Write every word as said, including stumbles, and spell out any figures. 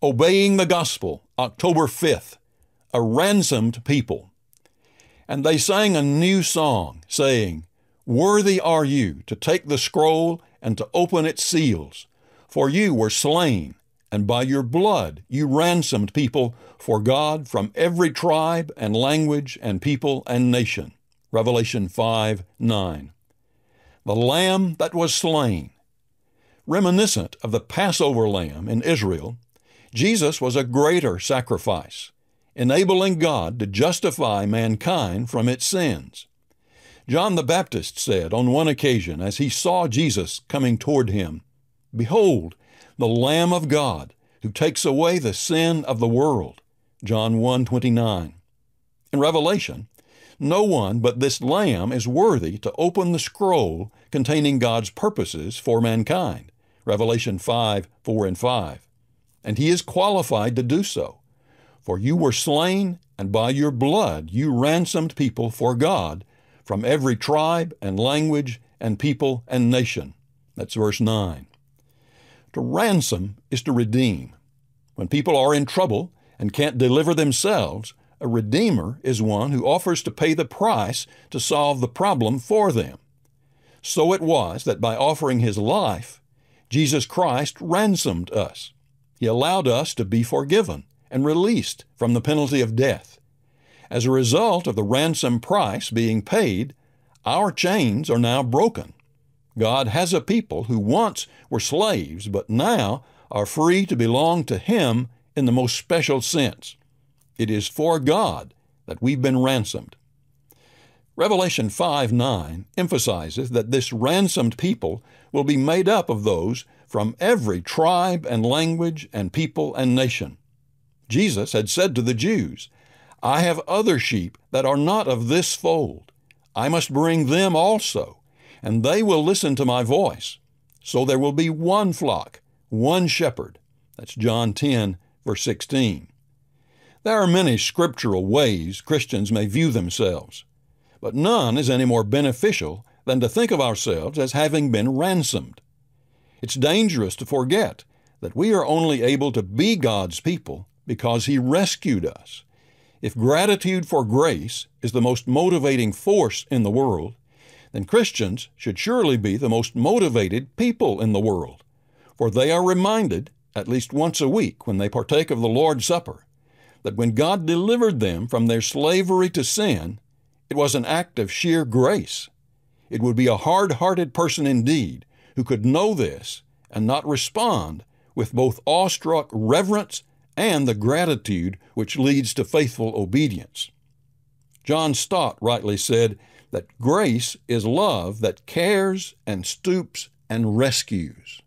obeying the gospel, October fifth, a ransomed people. And they sang a new song, saying, "Worthy are you to take the scroll and to open its seals, for you were slain, and by your blood you ransomed people for God from every tribe and language and people and nation." Revelation five nine. The Lamb that was slain. Reminiscent of the Passover lamb in Israel, Jesus was a greater sacrifice, enabling God to justify mankind from its sins. John the Baptist said on one occasion as he saw Jesus coming toward him, "Behold, the Lamb of God, who takes away the sin of the world." John one twenty-nine. In Revelation, no one but this Lamb is worthy to open the scroll containing God's purposes for mankind. Revelation five four and five. And he is qualified to do so. For you were slain, and by your blood you ransomed people for God from every tribe and language and people and nation. That's verse nine. To ransom is to redeem. When people are in trouble and can't deliver themselves, a redeemer is one who offers to pay the price to solve the problem for them. So it was that by offering his life, Jesus Christ ransomed us. He allowed us to be forgiven and released from the penalty of death. As a result of the ransom price being paid, our chains are now broken. God has a people who once were slaves, but now are free to belong to Him in the most special sense. It is for God that we've been ransomed. Revelation five nine emphasizes that this ransomed people will be made up of those from every tribe and language and people and nation. Jesus had said to the Jews, "I have other sheep that are not of this fold. I must bring them also, and they will listen to my voice. So there will be one flock, one shepherd." That's John ten, verse sixteen. There are many scriptural ways Christians may view themselves, but none is any more beneficial than to think of ourselves as having been ransomed. It's dangerous to forget that we are only able to be God's people because He rescued us. If gratitude for grace is the most motivating force in the world, then Christians should surely be the most motivated people in the world, for they are reminded, at least once a week when they partake of the Lord's Supper, that when God delivered them from their slavery to sin, it was an act of sheer grace. It would be a hard-hearted person indeed who could know this and not respond with both awestruck reverence and the gratitude which leads to faithful obedience. John Stott rightly said that grace is love that cares and stoops and rescues.